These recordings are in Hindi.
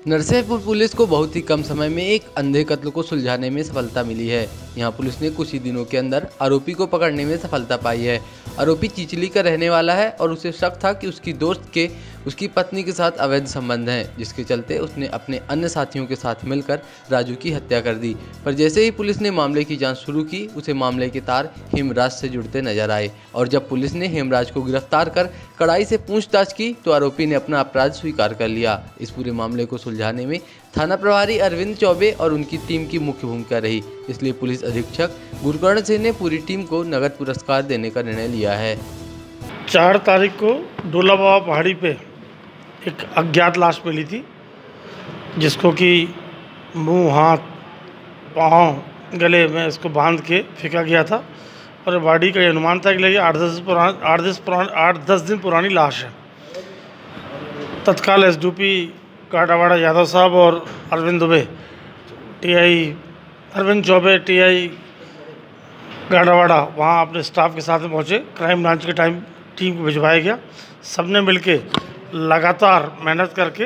नरसिंहपुर पुलिस को बहुत ही कम समय में एक अंधे कत्ल को सुलझाने में सफलता मिली है। यहां पुलिस ने कुछ ही दिनों के अंदर आरोपी को पकड़ने में सफलता पाई है। आरोपी चिचली का रहने वाला है और उसे शक था कि उसकी दोस्त के उसकी पत्नी के साथ अवैध संबंध हैं, जिसके चलते उसने अपने अन्य साथियों के साथ मिलकर राजू की हत्या कर दी। पर जैसे ही पुलिस ने मामले की जांच शुरू की, उसे मामले के तार हेमराज से जुड़ते नजर आए और जब पुलिस ने हेमराज को गिरफ्तार कर कड़ाई से पूछताछ की तो आरोपी ने अपना अपराध स्वीकार कर लिया। इस पूरे मामले को सुलझाने में थाना प्रभारी अरविंद चौबे और उनकी टीम की मुख्य भूमिका रही, इसलिए पुलिस अधीक्षक गुरकर्ण सिंह ने पूरी टीम को नगद पुरस्कार देने का निर्णय लिया है। 4 तारीख को डोला बाबा पहाड़ी पे एक अज्ञात लाश मिली थी, जिसको कि मुंह, हाथ, पाँव, गले में इसको बांध के फेंका गया था और बॉडी का अनुमान था कि लगे 8-10 दिन पुरानी लाश है। तत्काल एसडीपी काटावाड़ा यादव साहब और अरविंद दुबे टीआई अरविंद चौबे टीआई गाड़ावाड़ा वहाँ अपने स्टाफ के साथ में पहुँचे। क्राइम ब्रांच के टीम को भिजवाया गया। सबने मिलके लगातार मेहनत करके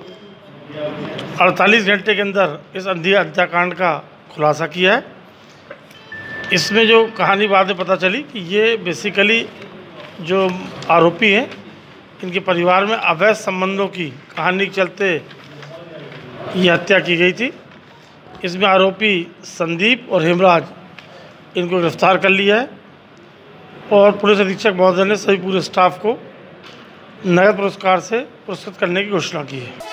48 घंटे के अंदर इस अंधी हत्याकांड का खुलासा किया है। इसमें जो कहानी बाद में पता चली कि ये बेसिकली जो आरोपी हैं, इनके परिवार में अवैध संबंधों की कहानी के चलते ये हत्या की गई थी। इसमें आरोपी संदीप और हेमराज इनको गिरफ्तार कर लिया है और पुलिस अधीक्षक महोदय ने सभी पूरे स्टाफ को नगद पुरस्कार से पुरस्कृत करने की घोषणा की है।